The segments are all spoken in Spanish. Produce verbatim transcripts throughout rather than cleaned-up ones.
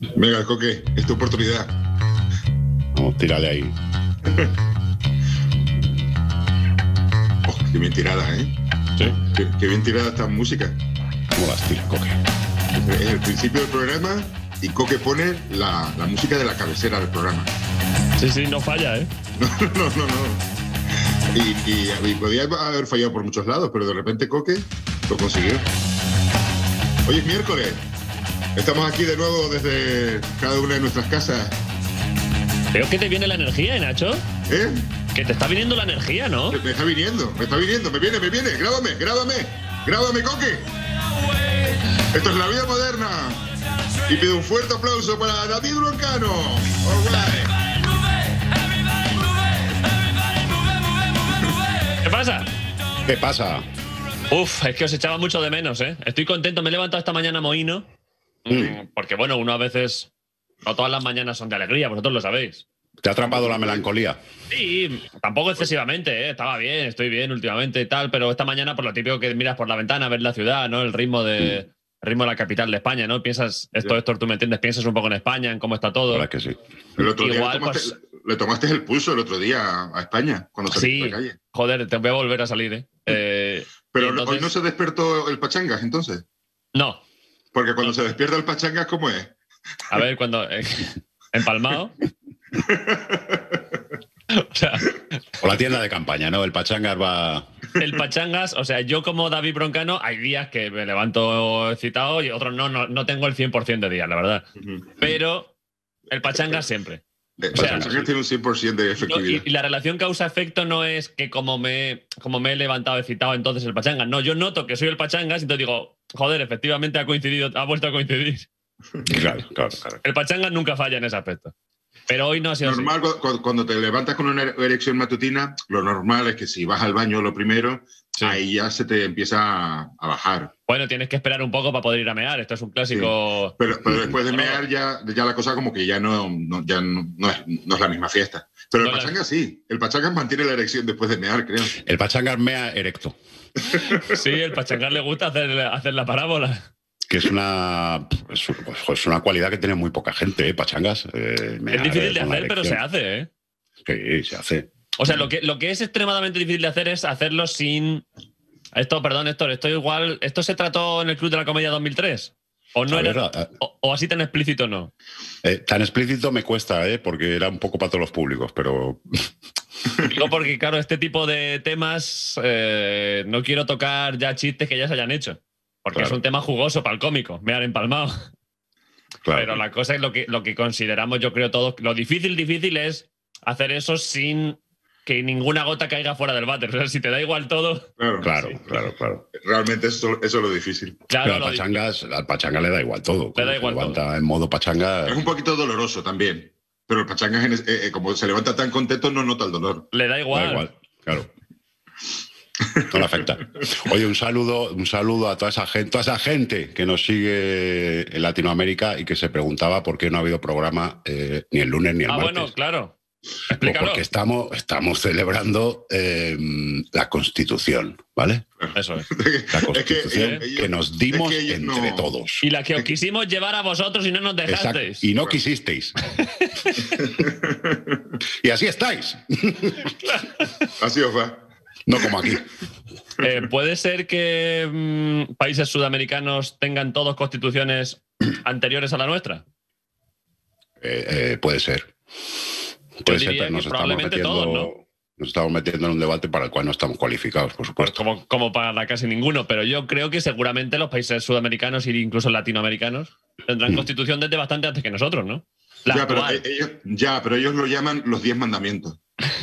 Venga, Coque, es tu oportunidad. Vamos, tírale ahí. Oh, qué bien tirada, ¿eh? Sí. Qué, qué bien tirada esta música. ¿Cómo las tira, Coque? Es el principio del programa y Coque pone la, la música de la cabecera del programa. Sí, sí, no falla, ¿eh? No, no, no, no. Y, y, y podía haber fallado por muchos lados, pero de repente Coque lo consiguió. Hoy es miércoles. Estamos aquí de nuevo desde cada una de nuestras casas. Veo que te viene la energía, ¿eh, Nacho? ¿Eh? Que te está viniendo la energía, ¿no? Me, me está viniendo, me está viniendo, me viene, me viene. Grábame, grábame, grábame, Coque. Esto es La Vida Moderna. Y pido un fuerte aplauso para David Broncano. All right. ¿Qué pasa? ¿Qué pasa? Uf, es que os echaba mucho de menos, ¿eh? Estoy contento, me he levantado esta mañana mohíno. Mm. Porque, bueno, uno a veces... No todas las mañanas son de alegría, vosotros lo sabéis. ¿Te ha atrapado la melancolía? Sí, tampoco excesivamente, ¿eh? Estaba bien, estoy bien últimamente y tal, pero esta mañana por lo típico que miras por la ventana, ves la ciudad, ¿no? El ritmo de... Mm. El ritmo de la capital de España, ¿no? Piensas, esto, esto, tú me entiendes, piensas un poco en España, en cómo está todo. Claro que sí. El otro día Igual, le, tomaste, pues, le tomaste el pulso el otro día a España, cuando saliste sí, a la calle. Joder, te voy a volver a salir, ¿eh? eh Pero entonces... hoy no se despertó el Pachangas, entonces. No. Porque cuando no. se despierta el Pachangas, ¿cómo es? A ver, cuando... Eh, empalmado. O sea, o la tienda de campaña, ¿no? El Pachangas va... El Pachangas, o sea, yo como David Broncano, hay días que me levanto excitado y otros no, no, no tengo el cien por ciento de días, la verdad. Pero el Pachangas siempre. El o sea, Pachangas tiene un cien por ciento de efectividad. Y, y la relación causa-efecto no es que como me, como me he levantado excitado, entonces el Pachangas. No, yo noto que soy el Pachangas y entonces digo, joder, efectivamente ha coincidido, ha vuelto a coincidir. Claro, claro, claro. El Pachangas nunca falla en ese aspecto. Pero hoy no ha sido normal, así. Cuando, cuando te levantas con una erección matutina, lo normal es que si vas al baño lo primero, sí. ahí ya se te empieza a, a bajar. Bueno, tienes que esperar un poco para poder ir a mear. Esto es un clásico. Sí. Pero, pero después de mear ya, ya la cosa como que ya no, no, ya no, no, es, no es la misma fiesta. Pero no el Pachangas la... sí. El Pachangas mantiene la erección después de mear, creo. El Pachangas mea erecto. Sí, el Pachangas le gusta hacer, hacer la parábola. Que es una, es una cualidad que tiene muy poca gente, ¿eh? Pachangas. Eh, es difícil de hacer, pero se hace, ¿eh? Sí, se hace. O sea, lo que, lo que es extremadamente difícil de hacer es hacerlo sin... Esto, perdón, Héctor, esto igual... ¿Esto se trató en el Club de la Comedia dos mil tres? ¿O no a era...? Ver, a... o, ¿O así tan explícito no? Eh, tan explícito me cuesta, ¿eh? Porque era un poco para todos los públicos, pero... Digo porque, claro, este tipo de temas eh, no quiero tocar ya chistes que ya se hayan hecho. Porque claro. es un tema jugoso para el cómico, me han empalmado. Claro. Pero la cosa es lo que, lo que consideramos, yo creo todos, lo difícil, difícil es hacer eso sin que ninguna gota caiga fuera del váter. O sea, si te da igual todo... Claro, claro, sí. claro, claro. Realmente eso, eso es lo difícil. Claro, Pero al, pachangas, al pachanga le da igual todo. Le da igual se levanta todo. En modo pachanga... Es un poquito doloroso también. Pero el pachangas, eh, eh, como se levanta tan contento, no nota el dolor. Le da igual. Da igual, claro. No le afecta. Oye, un saludo, un saludo a toda esa gente, toda esa gente que nos sigue en Latinoamérica y que se preguntaba por qué no ha habido programa eh, ni el lunes ni el ah, martes. Ah, bueno, claro. Pues porque estamos, estamos celebrando eh, la Constitución, ¿vale? Eso es. La Constitución es que, ellos, que nos dimos es que entre no. todos. Y la que os quisimos llevar a vosotros y no nos dejasteis. Exacto. Y no quisisteis. Y así estáis. Así os va. No como aquí. Eh, ¿Puede ser que mmm, países sudamericanos tengan todos constituciones anteriores a la nuestra? Eh, eh, puede ser. Puede Yo ser, pero nos estamos, metiendo, todos, ¿no? nos estamos metiendo en un debate para el cual no estamos cualificados, por supuesto. Pues como, como para casi ninguno, pero yo creo que seguramente los países sudamericanos e incluso latinoamericanos tendrán mm. constitución desde bastante antes que nosotros, ¿no? La ya, pero ellos, ya, pero ellos lo llaman los diez mandamientos.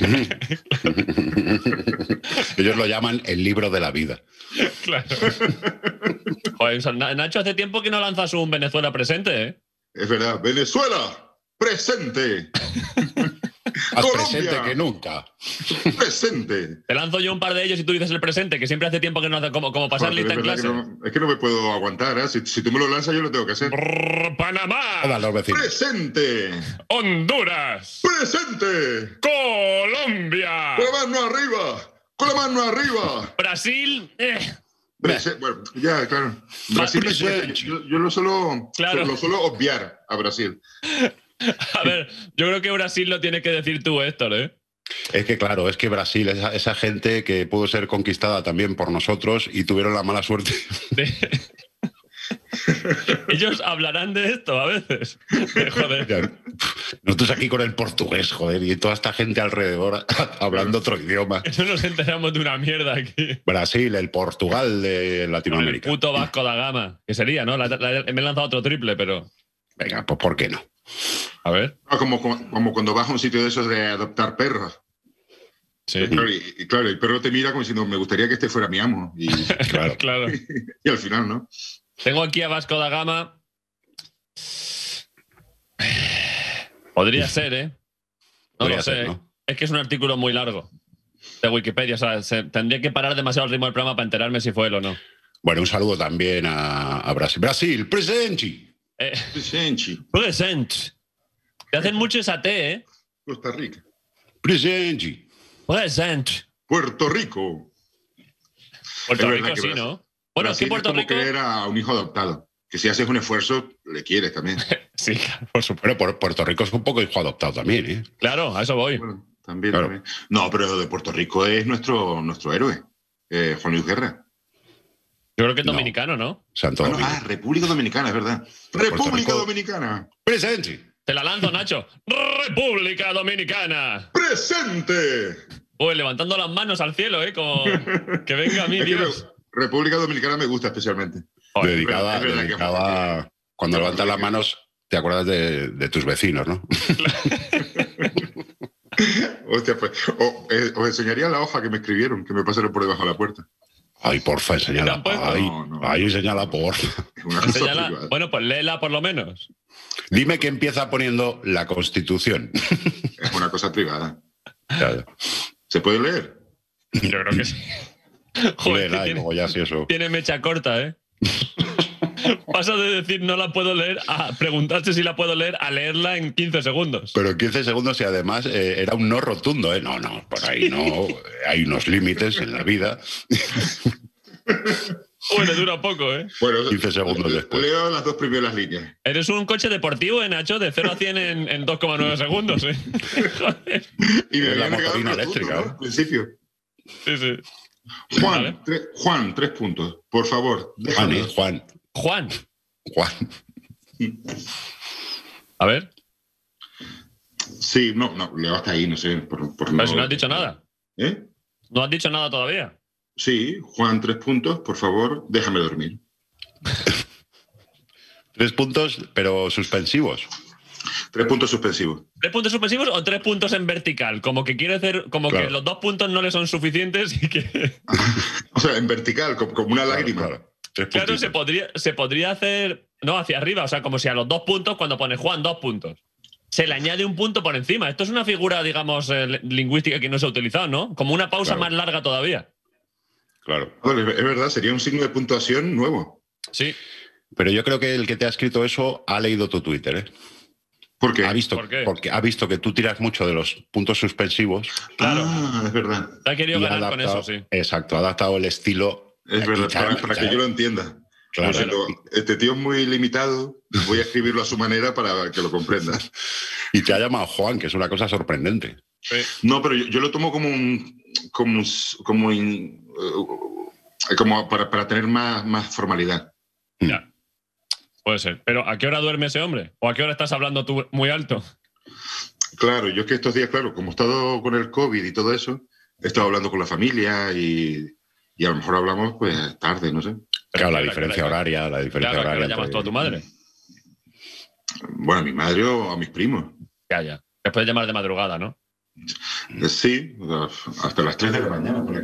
Ellos lo llaman el libro de la vida. Claro. Joder, Nacho, hace tiempo que no lanzas un Venezuela presente, ¿eh? Es verdad. Venezuela, presente. Más presente que nunca. Presente. Te lanzo yo un par de ellos y tú dices el presente, que siempre hace tiempo que no hace como, como pasar Joder, lista en clase. Que no, es que no me puedo aguantar, ¿eh? Si, si tú me lo lanzas, yo lo tengo que hacer. Brrr, Panamá. Hola, los vecinos. Presente. Honduras. Presente. Colombia. Con la mano arriba. Con la mano arriba. Brasil. Eh. Brasil, bueno, ya, claro. Brasil, yo, yo lo, suelo, claro. lo suelo obviar a Brasil. A ver, yo creo que Brasil lo tienes que decir tú, Héctor, ¿eh? Es que claro, es que Brasil, esa, esa gente que pudo ser conquistada también por nosotros y tuvieron la mala suerte. De... Ellos hablarán de esto a veces. Joder. Nosotros aquí con el portugués, joder, y toda esta gente alrededor hablando otro idioma. No nos enteramos de una mierda aquí. Brasil, el Portugal de Latinoamérica. El puto Vasco da Gama, que sería, ¿no? La, la, me he lanzado otro triple, pero... Venga, pues ¿por qué no? A ver. Ah, como, como, como cuando vas a un sitio de esos de adoptar perros. Sí. Y claro, y, y claro, el perro te mira como diciendo, me gustaría que este fuera mi amo. Y, claro, claro. Y al final, ¿no? Tengo aquí a Vasco da Gama. Podría ser, ¿eh? No Podría lo sé. Ser, ¿no? Es que es un artículo muy largo de Wikipedia. O sea, se, tendría que parar demasiado el ritmo del programa para enterarme si fue él o no. Bueno, un saludo también a, a Brasil. Brasil, presente. Eh, presente. Presente. Te hacen mucho esa T, ¿eh? Costa Rica. Presente. Presente. Puerto Rico. Puerto Rico sí, Brasil, ¿no? Bueno, Brasil es que Puerto es como Rico... querer a un hijo adoptado. Que si haces un esfuerzo, le quieres también. Sí, por supuesto. Pero Puerto Rico es un poco hijo adoptado también, ¿eh? Claro, a eso voy. Bueno, también, claro. también. No, pero de Puerto Rico es nuestro, nuestro héroe, eh, Juan Luis Guerra. Yo creo que es dominicano, ¿no? ¿no? Santo Bueno, ah, República Dominicana, es verdad. República Rico... Dominicana. Presente. Te la lanzo, Nacho. República Dominicana. Presente. Uy, levantando las manos al cielo, ¿eh? Como que venga a mí, Dios. República Dominicana me gusta especialmente. Joder, dedicada, es verdad, dedicada que... cuando no, levantas las manos, te acuerdas de, de tus vecinos, ¿no? Hostia, pues. O, eh, os enseñaría la hoja que me escribieron, que me pasaron por debajo de la puerta. Ay, porfa, enséñala. Ay, no, no, ay, enséñala, porfa. Enséñala. Bueno, pues léela por lo menos. Dime que empieza poniendo la Constitución. Es una cosa privada. Claro. ¿Se puede leer? Yo creo que sí. Joder, Léela, tiene, ya, sí, eso. Tiene mecha corta, ¿eh? Pasa de decir no la puedo leer a preguntarse si la puedo leer a leerla en quince segundos. Pero en quince segundos y además eh, era un no rotundo, ¿eh? No, no, por ahí no. Hay unos límites en la vida. Bueno, dura poco, ¿eh? Bueno, quince segundos después. Leo las dos primeras líneas. Eres un coche deportivo, ¿eh, Nacho? De cero a cien en, en dos coma nueve segundos, ¿eh? Joder. Y me la motorina eléctrica, ¿no? Al principio. Sí, sí. Juan, vale. tre Juan, tres puntos. Por favor. Juan, ¿eh? Juan. Juan. Juan. A ver. Sí, no, no, leo hasta ahí, no sé. Por, por Pero no... si no has dicho nada. ¿Eh? No has dicho nada todavía. Sí, Juan, tres puntos, por favor, déjame dormir. Tres puntos, pero suspensivos. Tres puntos suspensivos. ¿Tres puntos suspensivos o tres puntos en vertical? Como que quiere hacer, como claro. que los dos puntos no le son suficientes y que. O sea, en vertical, como, como una lágrima. Claro, claro. Claro, se podría, se podría hacer. No, hacia arriba. O sea, como si a los dos puntos, cuando pone Juan, dos puntos, se le añade un punto por encima. Esto es una figura, digamos, eh, lingüística que no se ha utilizado, ¿no? Como una pausa claro. más larga todavía. Claro. Vale, es verdad, sería un signo de puntuación nuevo. Sí. Pero yo creo que el que te ha escrito eso ha leído tu Twitter, ¿eh? ¿Por qué? Ha visto, ¿Por qué? Porque ha visto que tú tiras mucho de los puntos suspensivos. Claro. Ah, es verdad. Te ha querido ganar adaptado, con eso, sí. Exacto, ha adaptado el estilo. Es verdad, para, para que yo lo entienda. Claro. Siendo, este tío es muy limitado, voy a escribirlo a su manera para que lo comprenda. Y te ha llamado Juan, que es una cosa sorprendente. Sí. No, pero yo, yo lo tomo como un... como, como, in, uh, como para, para tener más, más formalidad. Ya. Puede ser. Pero ¿a qué hora duerme ese hombre? ¿O a qué hora estás hablando tú muy alto? Claro, yo es que estos días, claro, como he estado con el COVID y todo eso, he estado hablando con la familia y, y a lo mejor hablamos pues tarde, no sé. Claro, la diferencia horaria, la diferencia claro, horaria. ¿qué le llamas tú a tu madre? Bueno, a mi madre o a mis primos. Ya, ya. Después de llamar de madrugada, ¿no? Sí, hasta las tres de la mañana por aquí.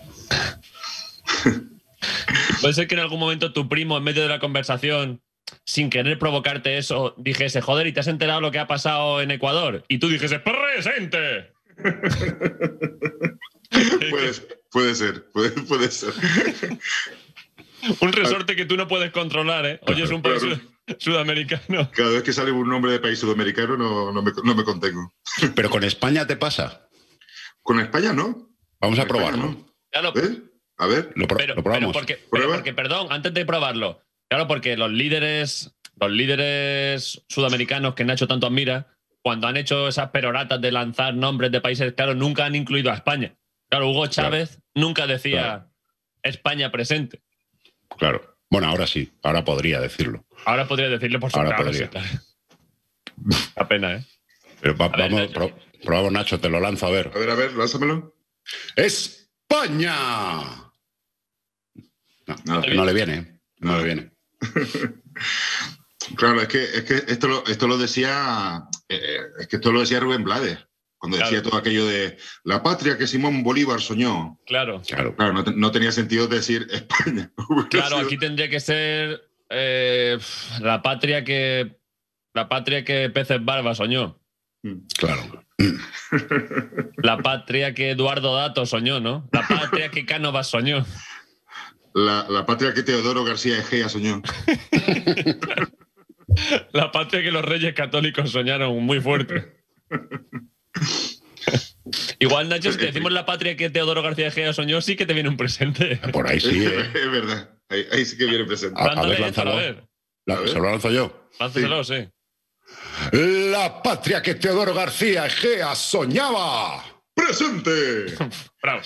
Puede ser que en algún momento tu primo, en medio de la conversación, sin querer provocarte eso, dijese, joder, ¿y te has enterado lo que ha pasado en Ecuador? Y tú dijese, ¡presente! puede, puede ser, puede, puede ser. Un resorte que tú no puedes controlar, ¿eh? Oye, es un país claro. sudamericano. Cada vez que sale un nombre de país sudamericano no, no, me, no me contengo. ¿Pero con España te pasa? Con España no. Vamos a España, probarlo. ¿no? Ya lo... ¿Eh? A ver. Lo, pro pero, lo probamos. Pero porque, pero porque, perdón, antes de probarlo, claro, porque los líderes, los líderes sudamericanos que Nacho tanto admira, cuando han hecho esas peroratas de lanzar nombres de países, claro, nunca han incluido a España. Claro, Hugo Chávez claro. nunca decía claro. España presente. Claro. Bueno, ahora sí, ahora podría decirlo. Ahora podría decirlo por supuesto. Ahora podría. La pena, ¿eh? Pero va, ver, vamos, pro, probamos, Nacho, te lo lanzo a ver. A ver, a ver, lánzamelo. ¡España! No, no, no le viene, no le viene. Claro, es que, es que esto, lo, esto lo decía, eh, es que esto lo decía Rubén Blades, cuando decía claro. todo aquello de la patria que Simón Bolívar soñó. Claro. Claro, claro no, no tenía sentido decir España. Claro, sido... aquí tendría que ser eh, la patria que la patria que Peces Barba soñó. Claro. La patria que Eduardo Dato soñó, ¿no? La patria que Cánovas soñó. La, la patria que Teodoro García Egea soñó. La patria que los reyes católicos soñaron muy fuerte. Igual, Nacho, si te decimos la patria que Teodoro García Egea soñó, sí que te viene un presente. Por ahí sí, ¿eh? Es verdad. Ahí, ahí sí que viene un presente. A, a ver, lánzalo. A ver. La, ¿Se lo lanzo yo? Lánzaselo, sí. sí. La patria que Teodoro García Egea soñaba. ¡Presente! Bravo.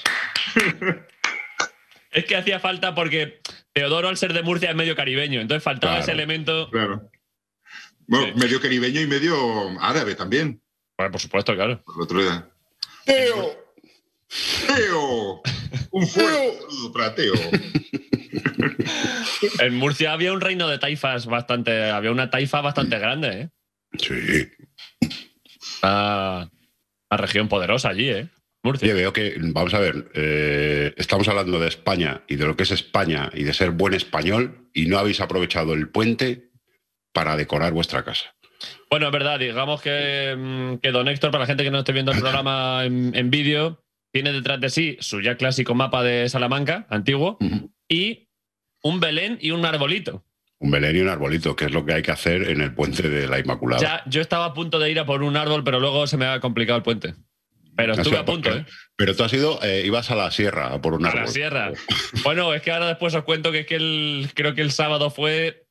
Es que hacía falta porque Teodoro, al ser de Murcia, es medio caribeño. Entonces faltaba claro, ese elemento. Claro. Bueno, sí. medio caribeño y medio árabe también. Bueno, por supuesto, claro. Por el otro día. ¡Teo! ¡Teo! Un fuerte saludo para Teo. En Murcia había un reino de taifas bastante. Había una taifa bastante grande, ¿eh? Sí. Una, una región poderosa allí, ¿eh? Murcia. Yo veo que, vamos a ver, eh, estamos hablando de España y de lo que es España y de ser buen español y no habéis aprovechado el puente para decorar vuestra casa. Bueno, es verdad, digamos que, que don Héctor, para la gente que no esté viendo el programa en, en vídeo, tiene detrás de sí su ya clásico mapa de Salamanca, antiguo, uh-huh. y un Belén y un arbolito. Un Belén y un arbolito, que es lo que hay que hacer en el puente de la Inmaculada. Ya, yo estaba a punto de ir a por un árbol, pero luego se me ha complicado el puente. Pero estuve a punto, ¿eh? Pero tú has ido, eh, ibas a la sierra por un árbol. A la sierra. Bueno, es que ahora después os cuento que es que el, creo que el sábado fue...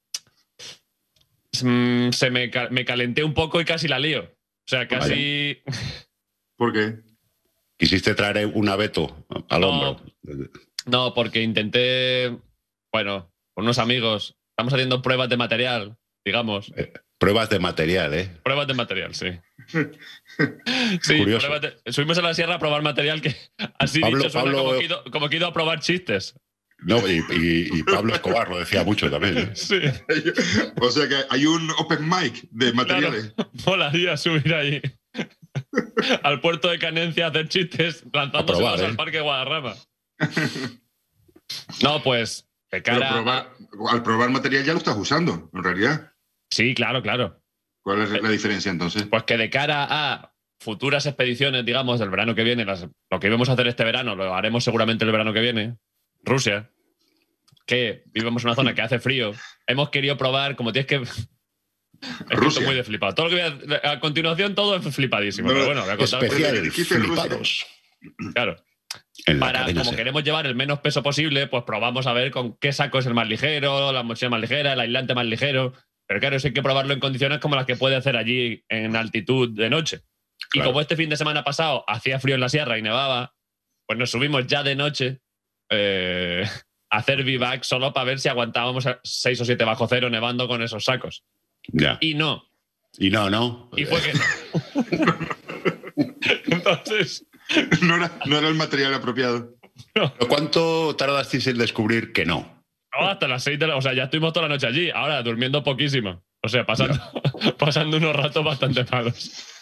Se me, me calenté un poco y casi la lío. O sea, casi... Vaya. ¿Por qué? ¿Quisiste traer un abeto al no, hombro? No, porque intenté... Bueno, con unos amigos, estamos haciendo pruebas de material, digamos. Eh, pruebas de material, ¿eh? Pruebas de material, sí. Sí, pruebas de, subimos a la sierra a probar material que así Pablo, dicho suena Pablo, como, que ido, como que he ido a probar chistes. No, y, y, y Pablo Escobar lo decía mucho también, ¿eh? Sí. O sea que hay un open mic de materiales. Claro, molaría subir ahí al puerto de Canencia a hacer chistes lanzándoselos probar, ¿eh? al Parque Guadarrama. No, pues de cara Pero probar, al probar material ya lo estás usando, en realidad. Sí, claro, claro. ¿Cuál es la diferencia entonces? Pues que de cara a futuras expediciones, digamos, del verano que viene, las, lo que íbamos a hacer este verano, lo haremos seguramente el verano que viene, Rusia, que vivimos en una zona que hace frío, hemos querido probar, como tienes que... Es que estoy muy de flipado. Todo lo que voy a, a continuación, todo es flipadísimo. No, pero bueno, voy a contar. Especial, flipados. Claro. Para, como ser. Queremos llevar el menos peso posible, pues probamos a ver con qué saco es el más ligero, la mochila más ligera, el aislante más ligero. Pero claro, eso hay que probarlo en condiciones como las que puede hacer allí en altitud de noche. Claro. Y como este fin de semana pasado hacía frío en la sierra y nevaba, pues nos subimos ya de noche eh, a hacer vivac solo para ver si aguantábamos seis o siete bajo cero nevando con esos sacos. Ya. Y no. Y no, ¿no? Y fue que no. Entonces... No era, no era el material apropiado. No. ¿Cuánto tardasteis en descubrir que no? No, hasta las seis de la... O sea, ya estuvimos toda la noche allí. Ahora, durmiendo poquísimo. O sea, pasando, pasando unos ratos bastante malos.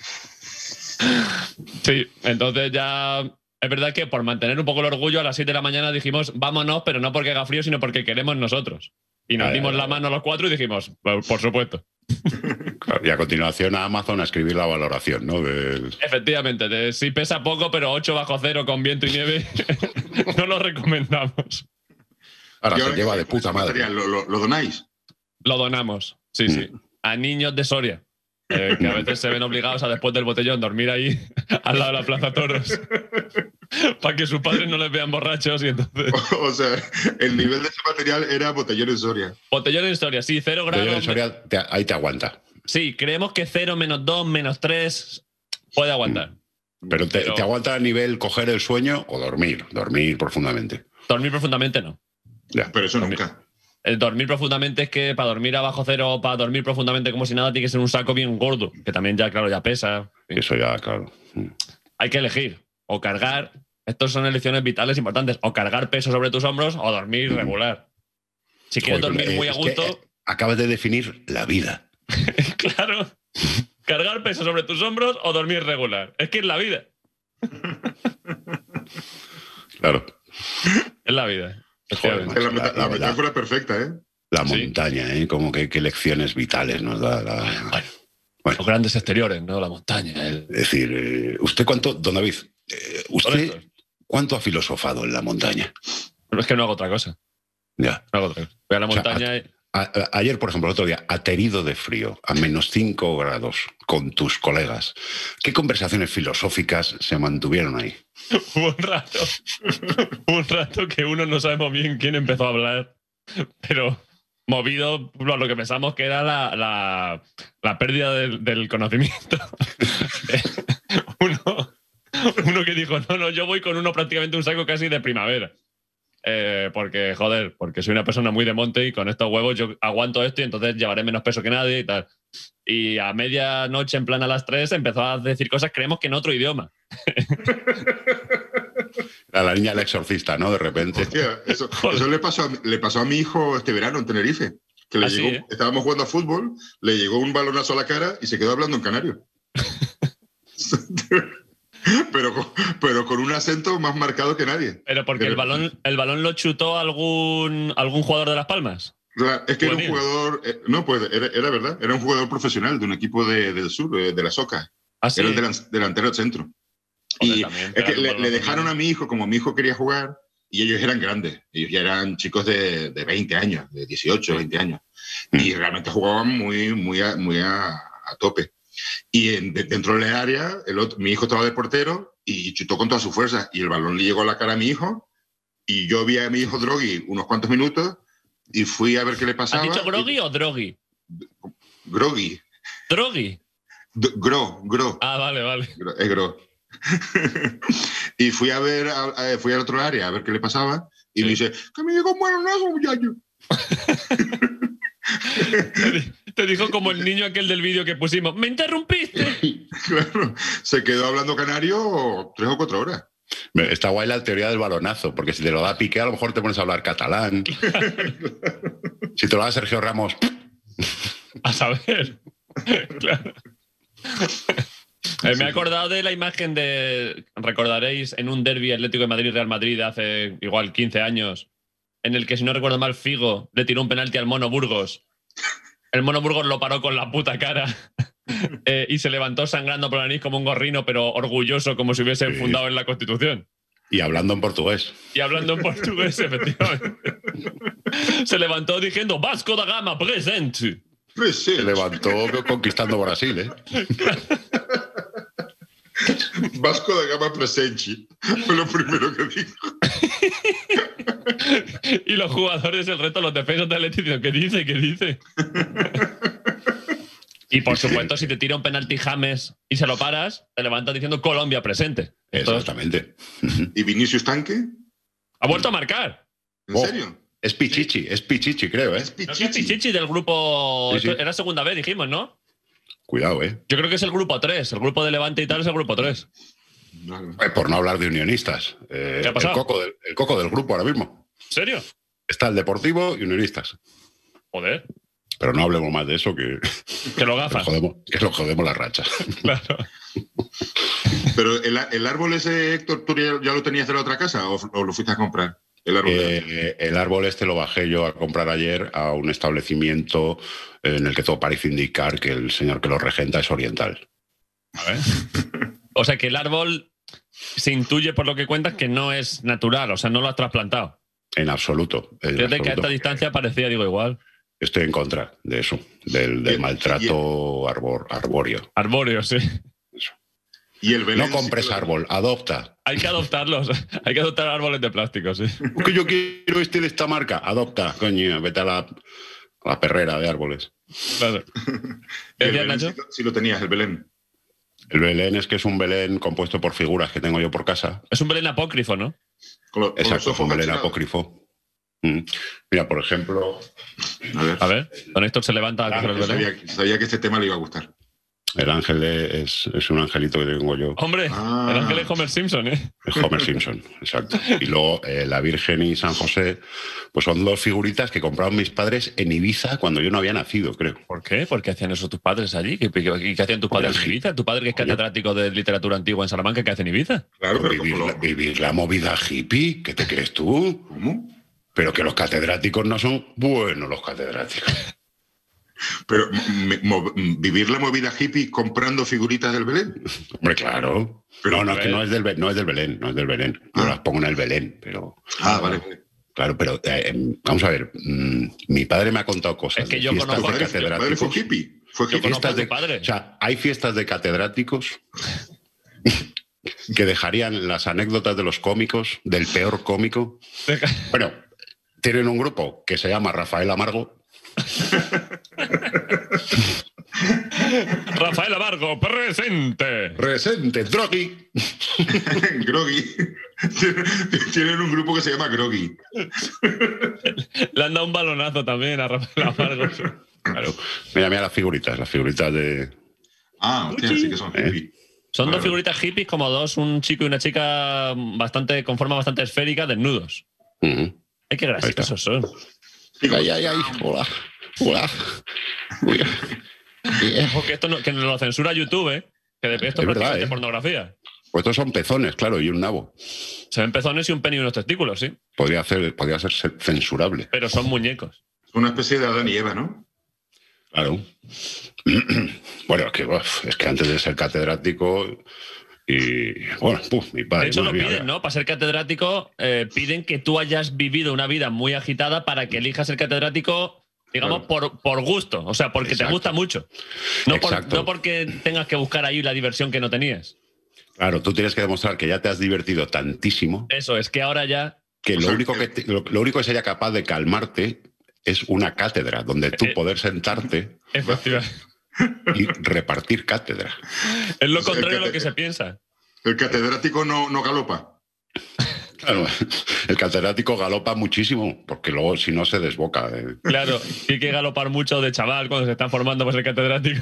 Sí, entonces ya... Es verdad que por mantener un poco el orgullo, a las seis de la mañana dijimos vámonos, pero no porque haga frío, sino porque queremos nosotros. Y nos ay, dimos ay, la ay. mano a los cuatro y dijimos, por, por supuesto. Y a continuación a Amazon a escribir la valoración, ¿no? Del... Efectivamente, de, sí pesa poco, pero ocho bajo cero con viento y nieve no lo recomendamos. Ahora se lleva de puta madre. ¿Lo, lo, ¿Lo donáis? Lo donamos, sí, mm. sí. A niños de Soria, eh, que a veces se ven obligados a después del botellón dormir ahí al lado de la Plaza Toros. Para que sus padres no les vean borrachos y entonces... O, o sea, el nivel de ese material era botellón en Soria. Botellón en Soria, sí, cero grados. Botellón en Soria, te, ahí te aguanta. Sí, creemos que cero, menos dos, menos tres puede aguantar. Pero te, Pero te aguanta a nivel coger el sueño o dormir, dormir profundamente. Dormir profundamente no. Ya. Pero eso dormir. nunca. El dormir profundamente es que para dormir abajo cero o para dormir profundamente como si nada tiene que ser un saco bien gordo, que también ya, claro, ya pesa. Eso ya, claro. Hay que elegir o cargar, estas son elecciones vitales importantes, o cargar peso sobre tus hombros o dormir regular. Si quieres Joder, dormir muy a gusto... Es que acabas de definir la vida. Claro. Cargar peso sobre tus hombros o dormir regular. Es que es la vida. Claro. Es la vida. Joder, la, la, la, la metáfora perfecta, ¿eh? La sí. montaña, ¿eh? Como que, que lecciones vitales nos da la... Bueno, bueno. Los grandes exteriores, ¿no? La montaña. El... Es decir, eh, ¿usted cuánto, don David, eh, usted cuánto ha filosofado en la montaña? Pero es que no hago otra cosa. Ya. No hago otra cosa. Voy a la montaña o sea, y... A, a, ayer, por ejemplo, el otro día, aterido de frío, a menos cinco grados, con tus colegas. ¿Qué conversaciones filosóficas se mantuvieron ahí? Hubo un rato, un rato que uno no sabemos bien quién empezó a hablar, pero movido por lo que pensamos que era la, la, la pérdida del, del conocimiento. uno, uno que dijo, no, no, yo voy con uno prácticamente un saco casi de primavera. Eh, porque, joder, porque soy una persona muy de monte y con estos huevos yo aguanto esto y entonces llevaré menos peso que nadie y tal. Y a medianoche, en plan a las tres, empezó a decir cosas, creemos que en otro idioma. A la niña del exorcista, ¿no? De repente. Hostia, eso, eso le, pasó a, le pasó a mi hijo este verano en Tenerife. Que le ¿Ah, llegó, sí, eh? Estábamos jugando a fútbol, le llegó un balonazo a la cara y se quedó hablando en canario. Pero, pero con un acento más marcado que nadie. Pero porque el balón, el balón lo chutó algún, algún jugador de Las Palmas. Claro, es que era un jugador, eh, no, pues era, era verdad, era un jugador profesional de un equipo de, del sur, de, de la Soca. ¿Ah, sí? Era el delan, delantero centro. Joder, y también, es que le, le dejaron a mi hijo, como mi hijo quería jugar, y ellos eran grandes, ellos ya eran chicos de, de veinte años, de dieciocho, veinte años, y realmente jugaban muy, muy, a, muy a, a tope. Y en, de, dentro del área, el otro, mi hijo estaba de portero y chutó con toda su fuerza, y el balón le llegó a la cara a mi hijo, y yo vi a mi hijo Drogui unos cuantos minutos, y fui a ver qué le pasaba. ¿Has dicho Grogui y... o Drogui? Grogui. ¿Drogui? D gro, Gro. Ah, vale, vale. Gro, es Gro. Y fui a ver, a, a, fui al otro área a ver qué le pasaba, y sí. Me dice, que me llegó un balonazo, muchacho. Te dijo como el niño aquel del vídeo que pusimos, ¡me interrumpiste! Claro, se quedó hablando canario tres o cuatro horas. Está guay la teoría del balonazo, porque si te lo da Piqué, a lo mejor te pones a hablar catalán. Si te lo da Sergio Ramos... A saber. Claro. Eh, me he acordado de la imagen de, recordaréis, en un derbi Atlético de Madrid-Real Madrid hace igual quince años, en el que, si no recuerdo mal, Figo le tiró un penalti al Mono Burgos. El Mono Burgos lo paró con la puta cara eh, y se levantó sangrando por la nariz como un gorrino, pero orgulloso, como si hubiese sí. fundado en la Constitución. Y hablando en portugués. Y hablando en portugués, efectivamente. Se levantó diciendo Vasco da Gama presente. presente. Se levantó conquistando Brasil, ¿eh? Vasco da Gama presente. Fue lo primero que dijo. Y los jugadores, el resto, los defensas del Atlético, ¿qué dice? ¿Qué dice? Y por supuesto, si te tira un penalti James y se lo paras, te levantas diciendo Colombia presente. Exactamente. ¿Y Vinicius Tanque? Ha vuelto a marcar. ¿En oh, serio? Es Pichichi, sí. es Pichichi, creo, ¿eh? Es Pichichi, no, es Pichichi del grupo... Sí, sí. Era segunda vez, dijimos, ¿no? Cuidado, ¿eh? Yo creo que es el grupo tres. El grupo de Levante y tal es el grupo tres. Vale. Eh, por no hablar de unionistas. Eh, ¿Qué ha pasado? El coco, del, el coco del grupo ahora mismo. ¿En serio? Está el Deportivo y unionistas. Joder. Pero no hablemos más de eso, que, que lo gafas. Que, jodemos, que lo jodemos las rachas. Claro. Pero el, el árbol ese, Héctor, ¿tú ya, ya lo tenías de la otra casa o, o lo fuiste a comprar? El árbol, eh, el árbol este lo bajé yo a comprar ayer a un establecimiento en el que todo parece indicar que el señor que lo regenta es oriental. A ver. O sea que el árbol se intuye por lo que cuentas que no es natural, o sea, no lo has trasplantado. En absoluto. En Fíjate absoluto. Que a esta distancia parecía, digo, igual. Estoy en contra de eso, del, del maltrato arbor, arbóreo. Arbóreo, sí. Eso. Y el Belén no compres sí que... árbol, adopta. Hay que adoptarlos. Hay que adoptar árboles de plástico, sí. Porque yo quiero este de esta marca. Adopta, coño, vete a la, a la perrera de árboles. Claro. ¿Qué decías, Nacho? Si, si lo tenías, el Belén. El Belén es que es un Belén compuesto por figuras que tengo yo por casa. Es un Belén apócrifo, ¿no? Con lo, con Exacto, es un Belén achinados. apócrifo. Mm. Mira, por ejemplo... A ver, A ver, don Héctor se levanta a coger el Belén. sabía, sabía que este tema le iba a gustar. El ángel de- es, es un angelito que tengo yo. Hombre, Ah. el ángel es Homer Simpson, ¿eh? Es Homer Simpson, exacto. Y luego eh, la Virgen y San José, pues son dos figuritas que compraron mis padres en Ibiza cuando yo no había nacido, creo. ¿Por qué? ¿Por qué hacían eso tus padres allí? ¿Qué, qué, qué hacían tus padres en Ibiza? ¿Tu padre que es catedrático de literatura antigua en Salamanca, qué hace en Ibiza? Claro, pero vivir, como la, lo- vivir la movida hippie, ¿qué te crees tú? ¿Cómo? Pero que los catedráticos no son buenos los catedráticos. Pero me- mo- vivir la movida hippie comprando figuritas del Belén. Hombre, claro. Pero, no, no, a que ver. no es del, Be- no es del Belén, no es del Belén. Yo Ah. las pongo en el Belén, pero... Ah, vale, vale. Claro, pero eh, vamos a ver, mmm, mi padre me ha contado cosas. Es que de yo fiestas conozco- de Tu padre, tu padre fue catedráticos. hippie. Fue Yo hippie. conozco Fiestas a tu de, padre. o sea, hay fiestas de catedráticos que dejarían las anécdotas de los cómicos, del peor cómico. Bueno, tienen un grupo que se llama Rafael Amargo. Rafael Amargo, presente. Presente, Drogui. Groggy. Tienen un grupo que se llama Groggy. Le han dado un balonazo también a Rafael Amargo. Claro. Mira, mira las figuritas, las figuritas de... Ah, hostia, sí que son Eh. hippie. Son Claro. dos figuritas hippies, como dos, un chico y una chica bastante, con forma bastante esférica, desnudos. Ujú. Ay, qué Ahí está. graciosos son. Ay, ay, ay, hola, hola. Uy. Yeah. Porque esto no, que nos lo censura YouTube, ¿eh? Que de esto es Es verdad, prácticamente ¿eh? pornografía. Pues estos son pezones, claro, y un nabo. Se ven pezones y un pene y unos testículos, sí. Podría, hacer, podría ser censurable. Pero son muñecos. Una especie de Adán y Eva, ¿no? Claro. Bueno, es que, uf, es que antes de ser catedrático y, bueno, puf, mi padre... De hecho, lo madre mía, piden, ¿no? Para ser catedrático, eh, piden que tú hayas vivido una vida muy agitada para que elijas ser catedrático, digamos, por, por gusto. O sea, porque Exacto. te gusta mucho. No, por- Exacto. no porque tengas que buscar ahí la diversión que no tenías. Claro, tú tienes que demostrar que ya te has divertido tantísimo Eso, es que ahora ya... que, O lo, sea, único que te- lo, lo único que sería capaz de calmarte es una cátedra donde tú Eh, poder sentarte Efectivamente. y repartir cátedra. Es lo O sea, contrario el de lo que cate- se piensa. El catedrático no, no galopa. Claro, el catedrático galopa muchísimo porque luego si no se desboca. eh. Claro, hay que galopar mucho de chaval cuando se están formando para ser catedrático.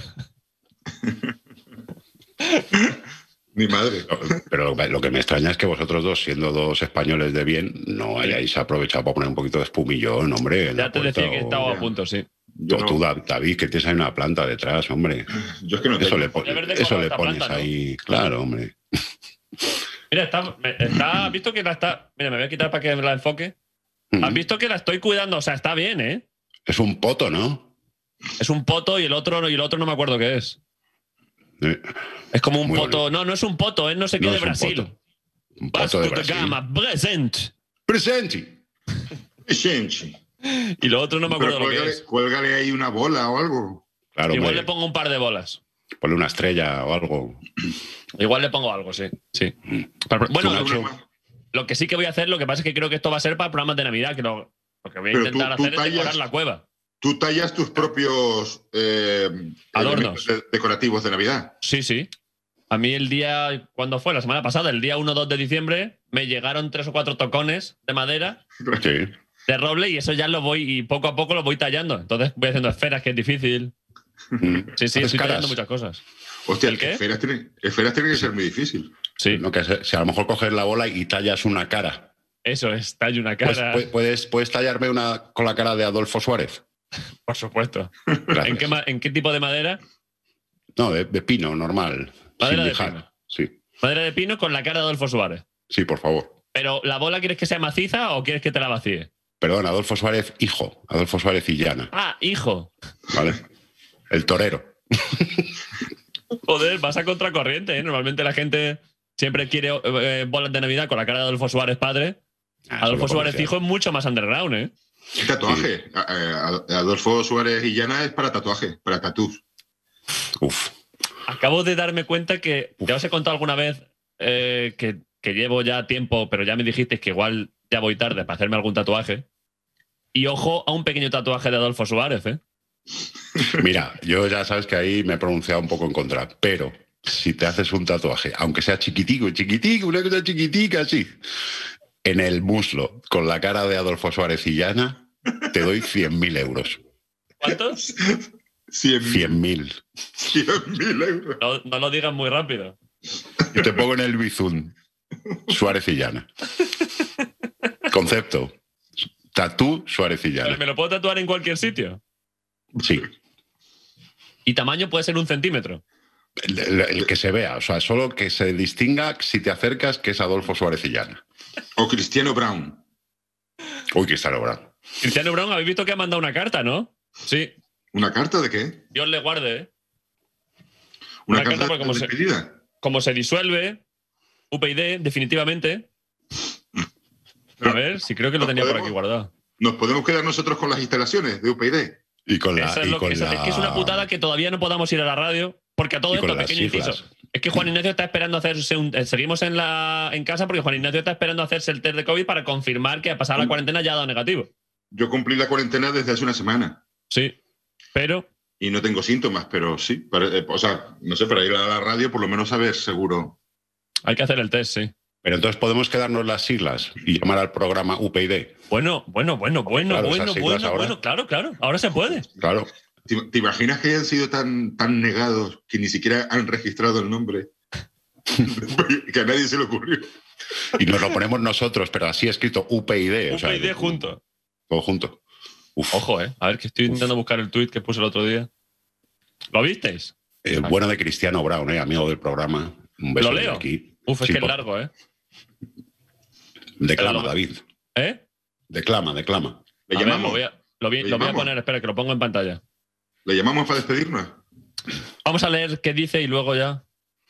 Mi madre. Pero lo, lo que me extraña es que vosotros dos, siendo dos españoles de bien, no hayáis aprovechado para poner un poquito de espumillón, hombre. en Ya la te puerta decía que o- estaba a ya. punto, sí. Yo, O no- tú, Da- David, que tienes ahí una planta detrás, hombre. yo es que no Eso tengo. le, pon- Debe haber eso decorado le esta pones planta, ¿no? ahí. Claro, hombre. Mira, está, me- está- ¿has visto que la está... Mira, me voy a quitar para que la enfoque. Mm. ¿Has visto que la estoy cuidando? O sea, está bien, ¿eh? Es un poto, ¿no? Es un poto y el otro, y el otro no me acuerdo qué es. Eh, Es como un Muy poto... bonito. No, no es un poto, es no sé qué No de es un Brasil. poto. Un Vasco poto de de Brasil. Gama, present. ¡Presente! Shenchi. Y lo otro no me Pero acuerdo lo que cuélgale, es. cuélgale ahí una bola o algo. Claro, Igual hombre. le pongo un par de bolas. Ponle una estrella o algo. Igual le pongo algo, sí. sí. Mm. Pero, bueno, Tú, lo, Nacho. Una- lo que sí que voy a hacer, lo que pasa es que creo que esto va a ser para programas de Navidad, que lo, lo que voy a Pero intentar tú- tú hacer es decorar tallas- la cueva. Tú tallas tus propios eh, Adornos. elementos de- decorativos de Navidad. Sí, sí. A mí el día, ¿cuándo fue? La semana pasada, el día uno o dos de diciembre, me llegaron tres o cuatro tocones de madera, Sí. de roble, y eso ya lo voy, y poco a poco lo voy tallando. Entonces voy haciendo esferas, que es difícil. Mm. Sí, sí, ¿Haces estoy caras? tallando muchas cosas. Hostia, ¿El qué? esferas tiene, esferas tiene que ser muy difícil. Sí, No, que se- si a lo mejor coges la bola y tallas una cara. eso es, tallo una Pues, cara, pu- puedes, puedes tallarme una con la cara de Adolfo Suárez. por supuesto. Gracias. ¿En qué, ma- ¿En qué tipo de madera? No, de, de pino, normal. Madera sin de lijar. pino. Sí, Madera de pino con la cara de Adolfo Suárez. sí, por favor. Pero, ¿la bola quieres que sea maciza o quieres que te la vacíe? Perdón, Adolfo Suárez, hijo. Adolfo Suárez y Llana, Ah, hijo. ¿vale? El torero. Joder, vas a contracorriente, ¿eh? Normalmente la gente siempre quiere eh, bolas de Navidad con la cara de Adolfo Suárez padre. Ah, Adolfo solo Suárez comercial. hijo es mucho más underground, ¿eh? Tatuaje. A- a- Adolfo Suárez y Llana es para tatuaje, para tatús. Uf. acabo de darme cuenta que Uf. ya os he contado alguna vez eh, que, que llevo ya tiempo, pero ya me dijisteis que igual ya voy tarde para hacerme algún tatuaje. Y ojo a un pequeño tatuaje de Adolfo Suárez, ¿eh? Mira, yo ya sabes que ahí me he pronunciado un poco en contra, pero si te haces un tatuaje, aunque sea chiquitico, chiquitico, una cosa chiquitica así, en el muslo, con la cara de Adolfo Suárez y Llana, te doy cien mil euros. ¿Cuántos? cien mil. cien mil euros. No, no lo digas muy rápido. Yo te pongo en el bizún Suárez y Llana. Concepto. Tatú Suárez y Llana. ¿Me lo puedo tatuar en cualquier sitio? Sí. ¿Y tamaño puede ser un centímetro? El, el- el que se vea, o sea, solo que se distinga si te acercas que es Adolfo Suárez y Llana. O Cristiano Brown. Uy, Cristiano Brown. Cristiano Brown, habéis visto que ha mandado una carta, ¿no? Sí. ¿Una carta de qué? Dios le guarde, ¿eh? ¿Una, Una carta carta porque como de se- despedida? Como se disuelve U P y D, definitivamente. A ver, si creo que lo ¿Nos tenía por podemos- aquí guardado. ¿Nos podemos quedar nosotros con las instalaciones de U P y D? Y con la. Eso es, y lo con que, eso la- es que es una putada que todavía no podamos ir a la radio, porque a todo Y con esto, las pequeño inciso, siglas. es que Juan Ignacio está esperando hacerse un... eh, Seguimos en, la, en casa porque Juan Ignacio está esperando hacerse el test de COVID para confirmar que a pasar la Mm. cuarentena ya ha dado negativo. Yo cumplí la cuarentena desde hace una semana Sí, pero... y no tengo síntomas, pero sí. para- eh, o sea, no sé, para ir a la radio por lo menos saber seguro. Hay que hacer el test, sí. Pero entonces podemos quedarnos las siglas y llamar al programa U P y D. Bueno, bueno, bueno, bueno, Claro, esas bueno, siglas bueno, ahora. bueno, claro, claro. Ahora se puede. Claro. ¿Te, te imaginas que hayan sido tan, tan negados que ni siquiera han registrado el nombre? Que a nadie se le ocurrió. Y nos lo ponemos nosotros, pero así escrito U P y D. o sea, U P y D junto. Todo junto. Uf. Ojo, eh. A ver, que estoy intentando buscar el tuit que puse el otro día. ¿Lo visteis? Eh, bueno de Cristiano Brown, eh, amigo del programa. Un beso ¿Lo desde leo? aquí. Uf, es Sí, que es por- largo, ¿eh? Declama, Pero- David. ¿Eh? Declama, declama. ¿Le A ver, llamamos? lo voy a, lo voy- ¿Le lo voy a llamamos? poner, espera, que lo pongo en pantalla. ¿Le llamamos para despedirnos? Vamos a leer qué dice y luego ya.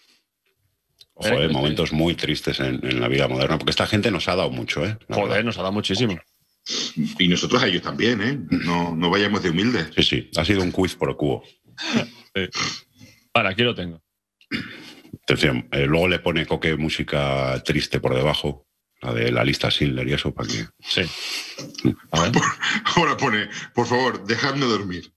Ojo, Espera, eh, que- momentos muy tristes en, en la vida moderna, porque esta gente nos ha dado mucho, ¿eh? La Joder, verdad. nos ha dado muchísimo. Y nosotros a ellos también, ¿eh? No, no vayamos de humildes. Sí, sí. Ha sido un quiz por cubo. Vale, aquí lo tengo. Atención, eh, luego le pone Coque música triste por debajo, la de la lista Schindler y eso, para que... Sí. A ver. Ahora pone, por favor, dejadme dormir.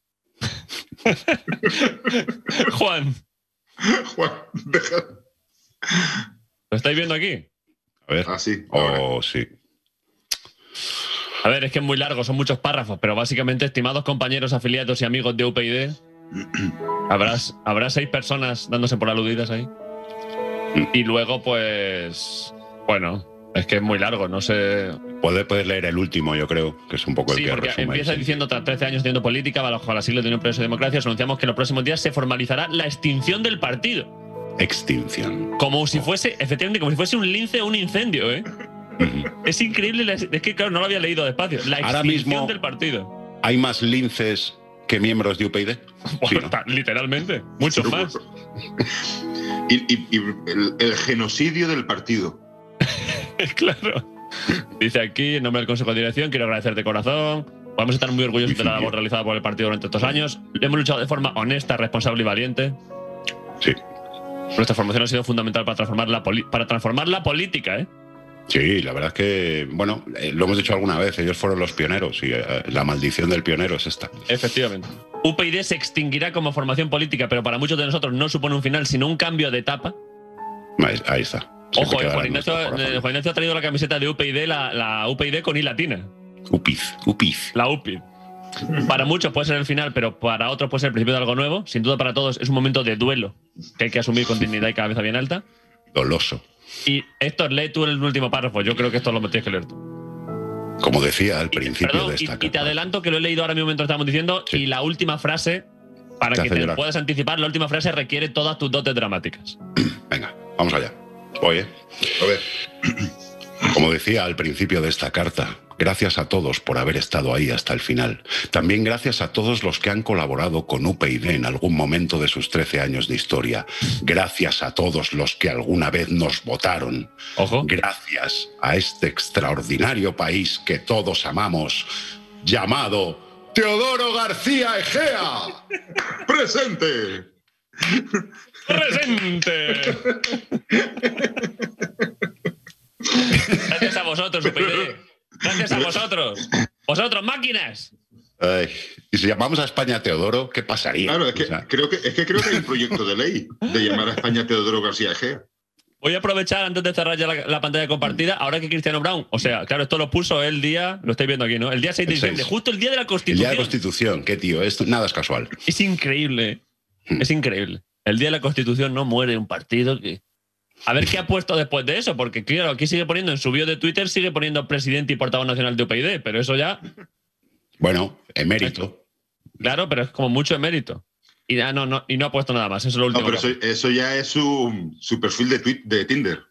Juan, Juan, dejad. ¿lo estáis viendo aquí? A ver. Ah, sí. ahora. Oh, sí. A ver, es que es muy largo, son muchos párrafos, pero básicamente, estimados compañeros, afiliados y amigos de U P y D, habrá, habrá seis personas dándose por aludidas ahí. Y luego, pues... Bueno, es que es muy largo, no sé... Puede, puedes leer el último, yo creo, que es un poco el Sí, que porque resume. empieza sí. diciendo, tras trece años haciendo política, bajo la sigla de Unión Progreso y Democracia, os anunciamos que en los próximos días se formalizará la extinción del partido. Extinción. Como si fuese, efectivamente, como si fuese un lince o un incendio, ¿eh? Ujú. Es increíble, la- es que claro, no lo había leído despacio. La Ahora extinción mismo- del partido. ¿Hay más linces que miembros de U P y D? Sí, Bueno, ¿no? ta- literalmente, muchos Seguro. más. Y, y- y el, el genocidio del partido. Claro. Dice aquí, en nombre del Consejo de Dirección, quiero agradecer de corazón. Podemos estar muy orgullosos de la labor realizada por el partido durante estos años. Hemos luchado de forma honesta, responsable y valiente. Sí. Nuestra formación ha sido fundamental para transformar la, poli- para transformar la política, ¿eh? Sí, la verdad es que, bueno, eh, lo hemos dicho alguna vez, ellos fueron los pioneros y eh, la maldición del pionero es esta. Efectivamente. U P y D se extinguirá como formación política, pero para muchos de nosotros no supone un final, sino un cambio de etapa. Ahí, ahí está. Se Ojo, te eh, quedará Juan, en Ignacio, nuestro corazón. eh, Juan Ignacio ha traído la camiseta de U P y D, la, la U P y D con I latina. Upiz, upiz. La U P I D. Para muchos puede ser el final, pero para otros puede ser el principio de algo nuevo. Sin duda, para todos es un momento de duelo que hay que asumir con dignidad y cabeza bien alta. Doloso. Y Héctor, lee tú el último párrafo. Yo creo que esto lo tienes que leer tú. Como decía al principio Perdón, de y, esta y te carta. adelanto que lo he leído ahora mismo mientras estamos diciendo. Sí. Y la última frase, para Te que hace te llorar. puedas anticipar, la última frase requiere todas tus dotes dramáticas. Venga, vamos allá. Oye, A ver, como decía al principio de esta carta, gracias a todos por haber estado ahí hasta el final. También gracias a todos los que han colaborado con U P y D en algún momento de sus trece años de historia. Gracias a todos los que alguna vez nos votaron. Ojo. Gracias a este extraordinario país que todos amamos, llamado Teodoro García Egea. presente. ¡Presente! Gracias a vosotros, U P yD. Gracias a vosotros. Vosotros, máquinas. Ay, y si llamamos a España Teodoro, ¿qué pasaría? Claro, es que, O sea, creo que, es que creo que hay un proyecto de ley de llamar a España Teodoro García Egea. Voy a aprovechar antes de cerrar ya la, la pantalla compartida, ahora que Cristiano Brown, o sea, claro, esto lo puso el día, lo estáis viendo aquí, ¿no? El día seis de diciembre, justo el día de la el Constitución. día de la Constitución, qué tío, esto nada es casual. Es increíble, Hmm. es increíble. El día de la Constitución no muere un partido que... A ver qué ha puesto después de eso, porque claro, aquí sigue poniendo, en su bio de Twitter sigue poniendo presidente y portavoz nacional de U P yD, pero eso ya... Bueno, emérito. Claro, pero es como mucho emérito. Y, ah, no, no, y no ha puesto nada más, eso es lo No, último. pero que eso, eso ya es su, su perfil de, tweet, de Tinder.